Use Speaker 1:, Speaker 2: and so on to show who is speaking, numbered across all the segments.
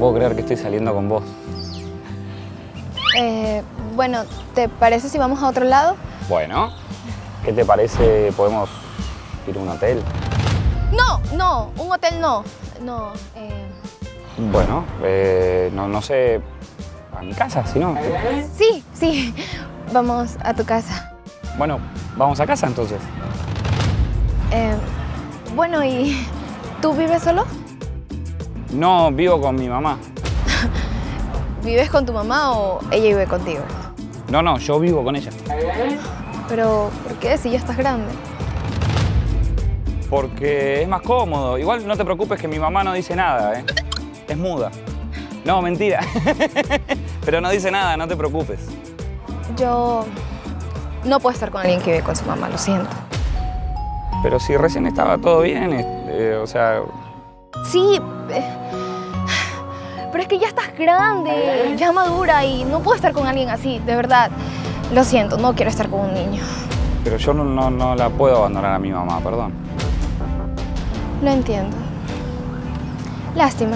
Speaker 1: puedo creer que estoy saliendo con vos.
Speaker 2: Bueno, ¿te parece si vamos a otro lado?
Speaker 1: Bueno, ¿qué te parece? ¿Podemos ir a un hotel?
Speaker 2: No, un hotel no. No,
Speaker 1: Bueno, no sé, a mi casa, si no.
Speaker 2: Sí, vamos a tu casa.
Speaker 1: Bueno, vamos a casa entonces.
Speaker 2: Bueno, ¿y tú vives solo?
Speaker 1: No, vivo con mi mamá.
Speaker 2: ¿Vives con tu mamá o ella vive contigo?
Speaker 1: No, yo vivo con ella.
Speaker 2: Pero, ¿por qué si ya estás grande?
Speaker 1: Porque es más cómodo. Igual no te preocupes que mi mamá no dice nada, ¿eh? Es muda. No, mentira. Pero no dice nada, no te preocupes.
Speaker 2: Yo no puedo estar con alguien que vive con su mamá, lo siento.
Speaker 1: Pero si recién estaba todo bien, o sea...
Speaker 2: Sí, pero es que ya estás grande, ya madura y no puedo estar con alguien así, de verdad. Lo siento, no quiero estar con un niño.
Speaker 1: Pero yo no la puedo abandonar a mi mamá, perdón.
Speaker 2: Lo entiendo. Lástima.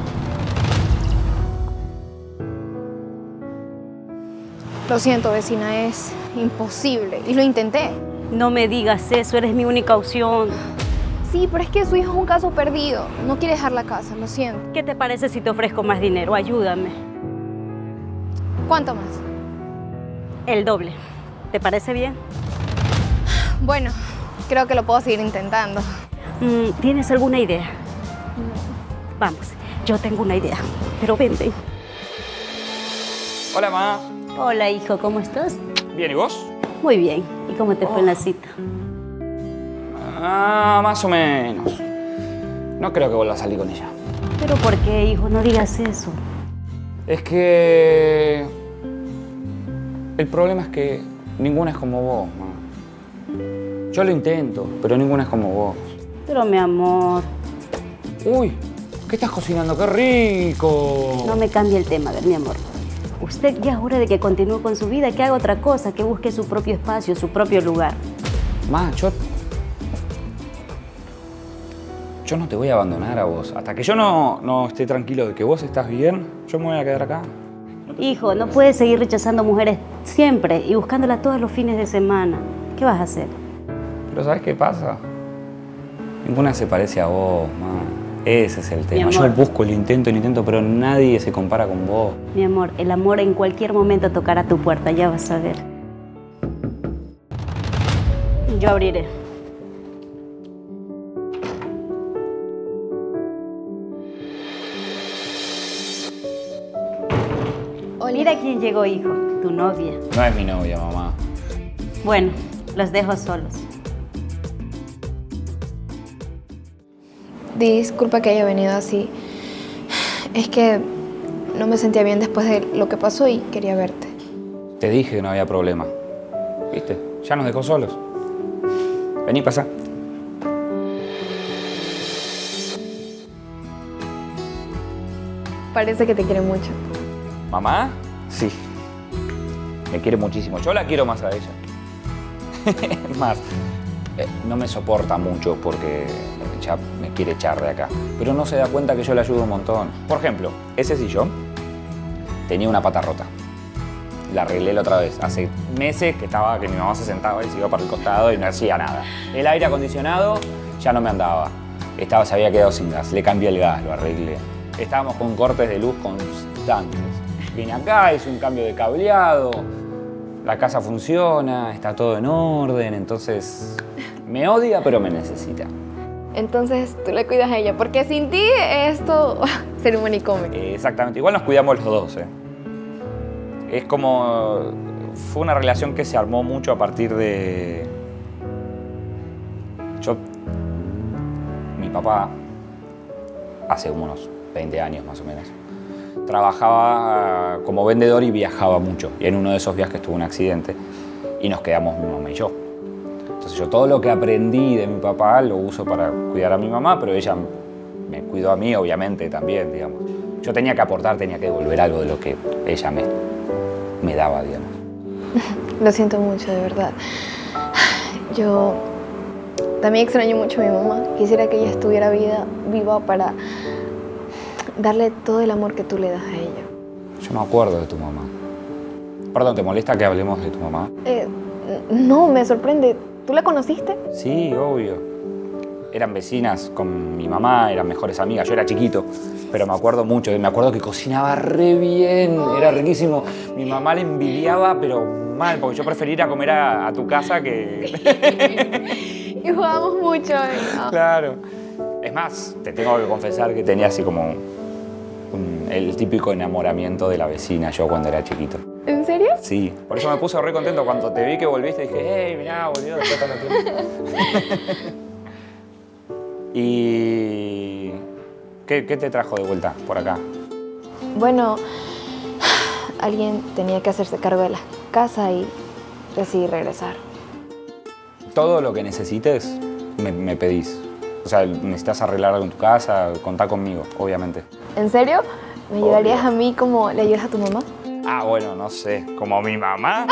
Speaker 2: Lo siento, vecina, es imposible. Y lo intenté.
Speaker 3: No me digas eso, eres mi única opción.
Speaker 2: Sí, pero es que su hijo es un caso perdido. No quiere dejar la casa, lo siento.
Speaker 3: ¿Qué te parece si te ofrezco más dinero? Ayúdame.
Speaker 2: ¿Cuánto más?
Speaker 3: El doble. ¿Te parece bien?
Speaker 2: Bueno, creo que lo puedo seguir intentando.
Speaker 3: ¿Tienes alguna idea? Vamos, yo tengo una idea, pero vente.
Speaker 1: Hola, mamá.
Speaker 3: Hola, hijo, ¿cómo estás?
Speaker 1: Bien, ¿y vos?
Speaker 3: Muy bien. ¿Y cómo te fue en la cita?
Speaker 1: Más o menos. No creo que vuelva a salir con ella.
Speaker 3: ¿Pero por qué, hijo? No digas eso.
Speaker 1: Es que... El problema es que ninguna es como vos, mamá. Yo lo intento, pero ninguna es como vos.
Speaker 3: Pero, mi amor...
Speaker 1: Uy, ¿qué estás cocinando? ¡Qué rico!
Speaker 3: No me cambie el tema, a ver, mi amor. Usted ya es hora de que continúe con su vida, que haga otra cosa, que busque su propio espacio, su propio lugar.
Speaker 1: Ma, yo no te voy a abandonar a vos. Hasta que yo no esté tranquilo de que vos estás bien, yo me voy a quedar acá.
Speaker 3: Hijo, no puedes seguir rechazando mujeres siempre y buscándolas todos los fines de semana. ¿Qué vas a hacer?
Speaker 1: Pero ¿sabes qué pasa? Ninguna se parece a vos, ma. Ese es el tema. Yo busco, lo intento, pero nadie se compara con vos.
Speaker 3: Mi amor, el amor en cualquier momento tocará tu puerta, ya vas a ver. Yo abriré. Mira quién llegó, hijo. Tu novia.
Speaker 1: No es mi novia, mamá.
Speaker 3: Bueno, los dejo solos.
Speaker 2: Disculpa que haya venido así. Es que no me sentía bien después de lo que pasó y quería verte.
Speaker 1: Te dije que no había problema. ¿Viste? Ya nos dejó solos. Vení, pasa.
Speaker 2: Parece que te quiere mucho.
Speaker 1: ¿Mamá? Sí. Me quiere muchísimo. Yo la quiero más a ella. Es más, no me soporta mucho porque ya me quiere echar de acá. Pero no se da cuenta que yo le ayudo un montón. Por ejemplo, ese sillón tenía una pata rota. La arreglé la otra vez. Hace meses que mi mamá se sentaba y se iba para el costado y no hacía nada. El aire acondicionado ya no me andaba. Se había quedado sin gas. Le cambié el gas, lo arreglé. Estábamos con cortes de luz constantes. Vine acá, hice un cambio de cableado. La casa funciona, está todo en orden, entonces me odia, pero me necesita.
Speaker 2: Entonces tú le cuidas a ella, porque sin ti esto sería un manicomio.
Speaker 1: Exactamente, igual nos cuidamos los dos, ¿eh? Es como... Fue una relación que se armó mucho a partir de... Mi papá, hace unos 20 años más o menos, trabajaba como vendedor y viajaba mucho. Y en uno de esos viajes tuvo un accidente y nos quedamos mi mamá y yo. Entonces yo todo lo que aprendí de mi papá lo uso para cuidar a mi mamá, pero ella me cuidó a mí, obviamente, también, digamos. Yo tenía que aportar, tenía que devolver algo de lo que ella me daba, digamos.
Speaker 2: Lo siento mucho, de verdad. Yo también extraño mucho a mi mamá. Quisiera que ella estuviera viva para darle todo el amor que tú le das a ella.
Speaker 1: Yo me acuerdo de tu mamá. Perdón, ¿te molesta que hablemos de tu mamá?
Speaker 2: No, me sorprende. ¿Tú la conociste?
Speaker 1: Sí, obvio. Eran vecinas con mi mamá, eran mejores amigas. Yo era chiquito, pero me acuerdo mucho. Me acuerdo que cocinaba re bien, era riquísimo. Mi mamá le envidiaba, pero mal, porque yo prefería ir a comer a tu casa que...
Speaker 2: Y jugábamos mucho.
Speaker 1: Claro. Es más, te tengo que confesar que tenía así como el típico enamoramiento de la vecina yo cuando era chiquito.
Speaker 2: ¿En serio?
Speaker 1: Sí, por eso me puse re contento cuando te vi que volviste. Dije, hey, mirá, volvió después de tanto tiempo. ¿Y qué te trajo de vuelta por acá?
Speaker 2: Bueno, alguien tenía que hacerse cargo de la casa y decidí regresar.
Speaker 1: Todo lo que necesites, me pedís. O sea, necesitas arreglar algo en tu casa, contá conmigo, obviamente.
Speaker 2: ¿En serio? ¿Me ayudarías a mí como le ayudas a tu mamá?
Speaker 1: Ah, bueno, no sé. ¿Como mi mamá?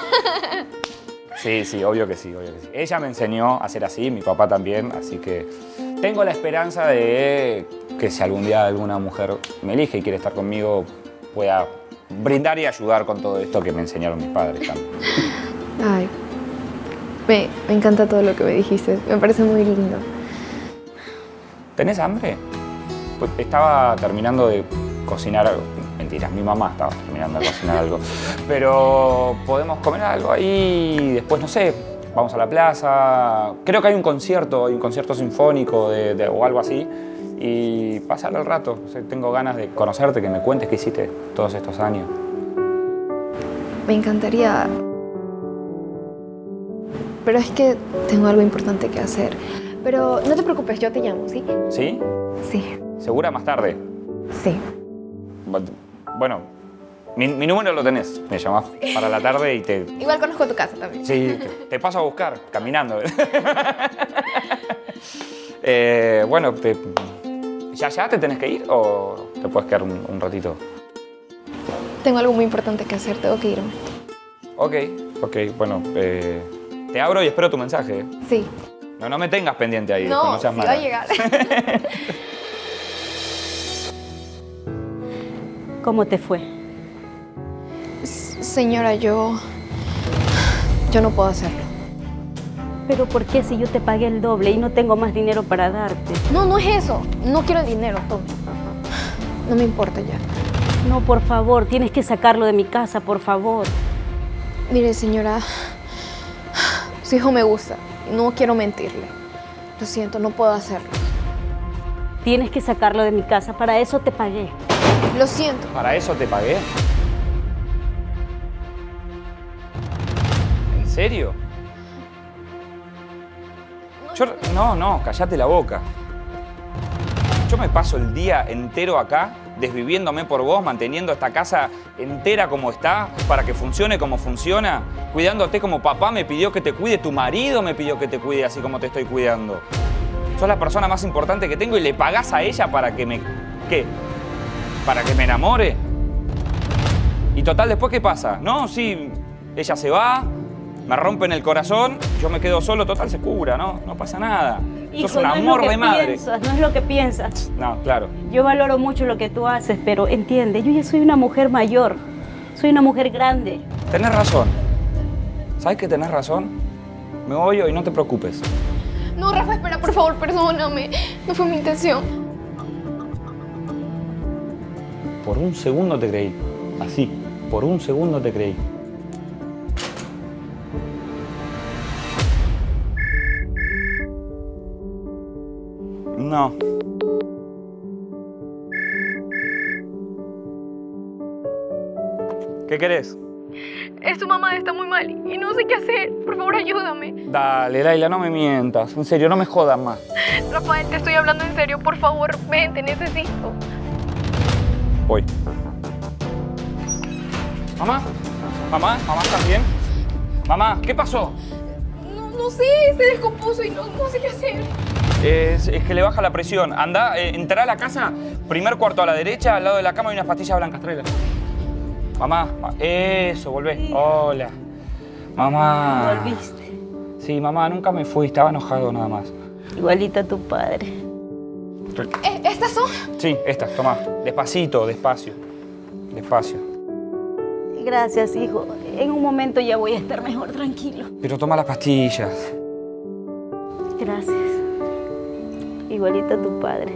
Speaker 1: Sí, obvio que sí, obvio que sí. Ella me enseñó a hacer así, mi papá también, así que tengo la esperanza de que si algún día alguna mujer me elige y quiere estar conmigo, pueda brindar y ayudar con todo esto que me enseñaron mis padres también.
Speaker 2: Ay, me encanta todo lo que me dijiste, me parece muy lindo.
Speaker 1: ¿Tenés hambre? Pues estaba terminando de cocinar algo. Mentiras, mi mamá estaba terminando de cocinar algo. Pero podemos comer algo ahí, después, no sé, vamos a la plaza. Creo que hay un concierto sinfónico o algo así. Y pasar el rato. O sea, tengo ganas de conocerte, que me cuentes qué hiciste todos estos años.
Speaker 2: Me encantaría. Pero es que tengo algo importante que hacer. Pero no te preocupes, yo te llamo, ¿sí?
Speaker 1: ¿Sí?
Speaker 2: Sí.
Speaker 1: ¿Segura más tarde?
Speaker 2: Sí.
Speaker 1: Bueno, mi número lo tenés. Me llamás para la tarde y te...
Speaker 2: Igual conozco tu casa también.
Speaker 1: Sí, te paso a buscar, caminando. Bueno, ¿ya te tenés que ir o te puedes quedar un ratito?
Speaker 2: Tengo algo muy importante que hacer, tengo que irme.
Speaker 1: Ok, bueno, te abro y espero tu mensaje.
Speaker 2: Sí.
Speaker 1: No me tengas pendiente ahí,
Speaker 2: no
Speaker 1: seas
Speaker 2: sí
Speaker 1: mala.
Speaker 2: va a llegar.
Speaker 3: ¿Cómo te fue?
Speaker 2: Señora, yo no puedo hacerlo.
Speaker 3: ¿Pero por qué si yo te pagué el doble y no tengo más dinero para darte?
Speaker 2: No es eso. No quiero el dinero, Tommy. No me importa ya.
Speaker 3: No, por favor, tienes que sacarlo de mi casa, por favor.
Speaker 2: Mire, señora, su hijo me gusta. No quiero mentirle. Lo siento, no puedo hacerlo.
Speaker 3: Tienes que sacarlo de mi casa, para eso te pagué.
Speaker 2: Lo siento.
Speaker 1: ¿Para eso te pagué? ¿En serio? No, cállate la boca. Yo me paso el día entero acá, desviviéndome por vos, manteniendo esta casa entera como está, para que funcione como funciona, cuidándote como papá me pidió que te cuide, tu marido me pidió que te cuide así como te estoy cuidando. Sos la persona más importante que tengo y le pagás a ella para que me... ¿Qué? ¿Para que me enamore? Y total, ¿después qué pasa? No, sí, ella se va, me rompen el corazón, yo me quedo solo, total se cura, ¿no? No pasa nada.
Speaker 3: Hijo,
Speaker 1: sos un amor de madre.
Speaker 3: No es lo que piensas.
Speaker 1: No, claro.
Speaker 3: Yo valoro mucho lo que tú haces, pero entiende, yo ya soy una mujer mayor. Soy una mujer grande.
Speaker 1: Tenés razón. ¿Sabes que tenés razón? Me voy hoy, no te preocupes.
Speaker 2: No, Rafa, espera, por favor, perdóname. No fue mi intención.
Speaker 1: Por un segundo te creí. Así, por un segundo te creí. No. ¿Qué querés?
Speaker 2: Tu mamá está muy mal y no sé qué hacer. Por favor, ayúdame.
Speaker 1: Dale, Laila, no me mientas. En serio, no me jodas más.
Speaker 2: Rafael, te estoy hablando en serio. Por favor, ven, te necesito.
Speaker 1: Voy. ¿Mamá? ¿Mamá? ¿Mamá estás bien? Mamá, ¿qué pasó?
Speaker 2: No sé, se descompuso y no sé qué hacer.
Speaker 1: Es que le baja la presión. Anda, entrá a la casa, primer cuarto a la derecha, al lado de la cama hay unas pastillas blancas, tráelas. Mamá, eso, volvé. Hola. Mamá.
Speaker 3: ¿Volviste?
Speaker 1: Sí, mamá, nunca me fui, estaba enojado nada más.
Speaker 3: Igualita a tu padre.
Speaker 2: ¿Estas son?
Speaker 1: Sí, estas, toma. Despacito, despacio. Despacio.
Speaker 3: Gracias, hijo. En un momento ya voy a estar mejor, tranquilo.
Speaker 1: Pero toma las pastillas.
Speaker 3: Gracias. Igualito a tu padre.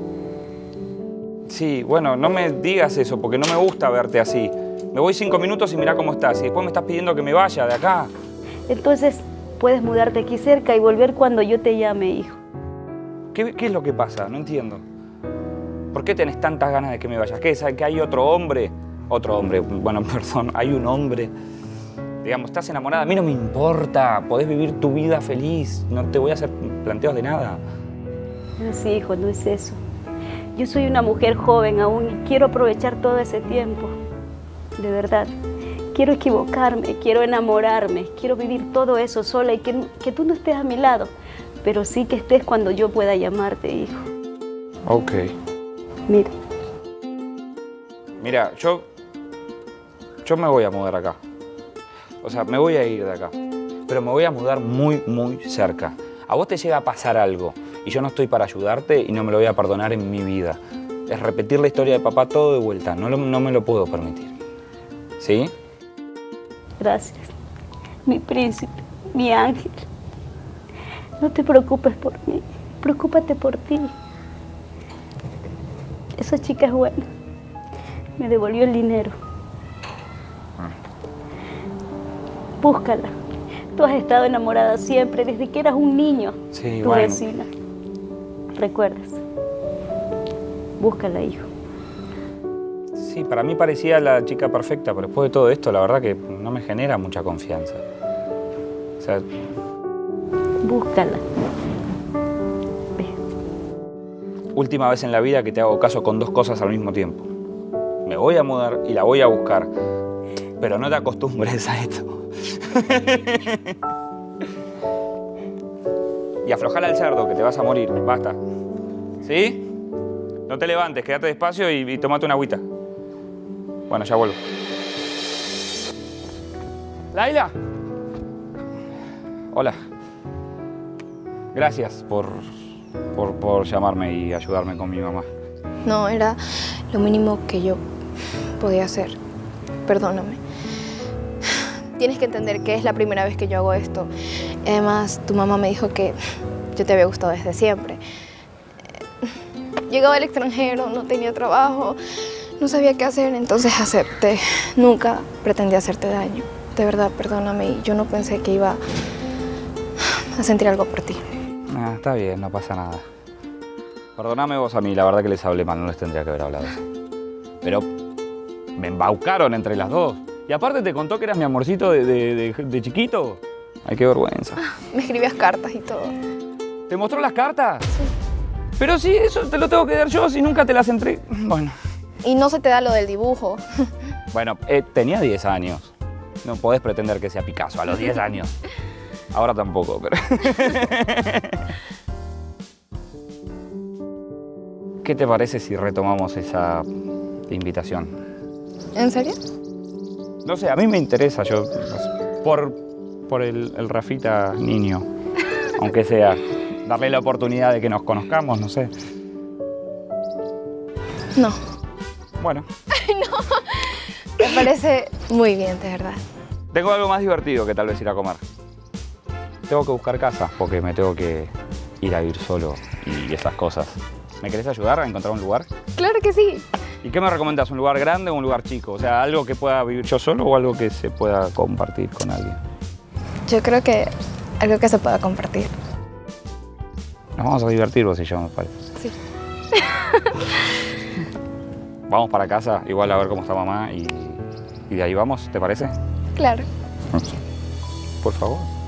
Speaker 1: Sí, bueno, no me digas eso porque no me gusta verte así. Me voy 5 minutos y mirá cómo estás. Y después me estás pidiendo que me vaya de acá.
Speaker 3: Entonces, puedes mudarte aquí cerca y volver cuando yo te llame, hijo.
Speaker 1: ¿Qué es lo que pasa? No entiendo. ¿Por qué tenés tantas ganas de que me vayas? ¿Qué es? ¿Que hay otro hombre? Otro hombre, bueno, perdón, hay un hombre. Digamos, estás enamorada, a mí no me importa. Podés vivir tu vida feliz. No te voy a hacer planteos de nada.
Speaker 3: No, sí, hijo, no es eso. Yo soy una mujer joven aún y quiero aprovechar todo ese tiempo. De verdad. Quiero equivocarme, quiero enamorarme, quiero vivir todo eso sola y que tú no estés a mi lado. Pero sí que estés cuando yo pueda llamarte, hijo.
Speaker 1: Ok.
Speaker 3: Mira.
Speaker 1: Mira, yo me voy a mudar acá. O sea, me voy a ir de acá. Pero me voy a mudar muy, muy cerca. A vos te llega a pasar algo y yo no estoy para ayudarte y no me lo voy a perdonar en mi vida. Es repetir la historia de papá todo de vuelta. No me lo puedo permitir. ¿Sí?
Speaker 3: Gracias. Mi príncipe, mi ángel. No te preocupes por mí. Preocúpate por ti. Esa chica es buena. Me devolvió el dinero. Búscala. Tú has estado enamorada siempre, desde que eras un niño.
Speaker 1: Sí,
Speaker 3: tu
Speaker 1: bueno.
Speaker 3: vecina. ¿Recuerdas? Búscala, hijo.
Speaker 1: Sí, para mí parecía la chica perfecta, pero después de todo esto, la verdad que no me genera mucha confianza. O sea,
Speaker 3: Búscala. Ve.
Speaker 1: última vez en la vida que te hago caso con 2 cosas al mismo tiempo. Me voy a mudar y la voy a buscar. Pero no te acostumbres a esto. Y aflojala al cerdo, que te vas a morir. Basta. ¿Sí? No te levantes, quédate despacio y tomate una agüita. Bueno, ya vuelvo. ¿Laila? Hola. Gracias por llamarme y ayudarme con mi mamá.
Speaker 2: No, era lo mínimo que yo podía hacer. Perdóname. Tienes que entender que es la primera vez que yo hago esto. Además, tu mamá me dijo que yo te había gustado desde siempre. Llegaba al extranjero, no tenía trabajo, no sabía qué hacer, entonces acepté. Nunca pretendí hacerte daño. De verdad, perdóname, y yo no pensé que iba a sentir algo por ti.
Speaker 1: Ah, está bien, no pasa nada. Perdóname vos a mí, la verdad que les hablé mal, no les tendría que haber hablado. Pero me embaucaron entre las dos. Y aparte te contó que eras mi amorcito de chiquito. Ay, qué vergüenza.
Speaker 2: Me escribías cartas y todo.
Speaker 1: ¿Te mostró las cartas?
Speaker 2: Sí.
Speaker 1: Pero sí, eso te lo tengo que dar yo si nunca te las entregué. Bueno.
Speaker 2: Y no se te da lo del dibujo.
Speaker 1: Bueno, tenía 10 años. No podés pretender que sea Picasso a los 10 años. Ahora tampoco, pero... ¿Qué te parece si retomamos esa invitación?
Speaker 2: ¿En serio?
Speaker 1: No sé, a mí me interesa, yo... Por el Rafita niño, aunque sea. Darle la oportunidad de que nos conozcamos, no sé.
Speaker 2: No.
Speaker 1: Bueno.
Speaker 2: No. Me parece muy bien, de verdad.
Speaker 1: Tengo algo más divertido que tal vez ir a comer. Tengo que buscar casa porque me tengo que ir a vivir solo y esas cosas. ¿Me querés ayudar a encontrar un lugar?
Speaker 2: Claro que sí.
Speaker 1: ¿Y qué me recomendás? ¿Un lugar grande o un lugar chico? O sea, ¿algo que pueda vivir yo solo o algo que se pueda compartir con alguien?
Speaker 2: Yo creo que algo que se pueda compartir.
Speaker 1: Nos vamos a divertir vos y yo, me parece.
Speaker 2: Sí.
Speaker 1: Vamos para casa, igual a ver cómo está mamá y de ahí vamos, ¿te parece?
Speaker 2: Claro.
Speaker 1: Por favor.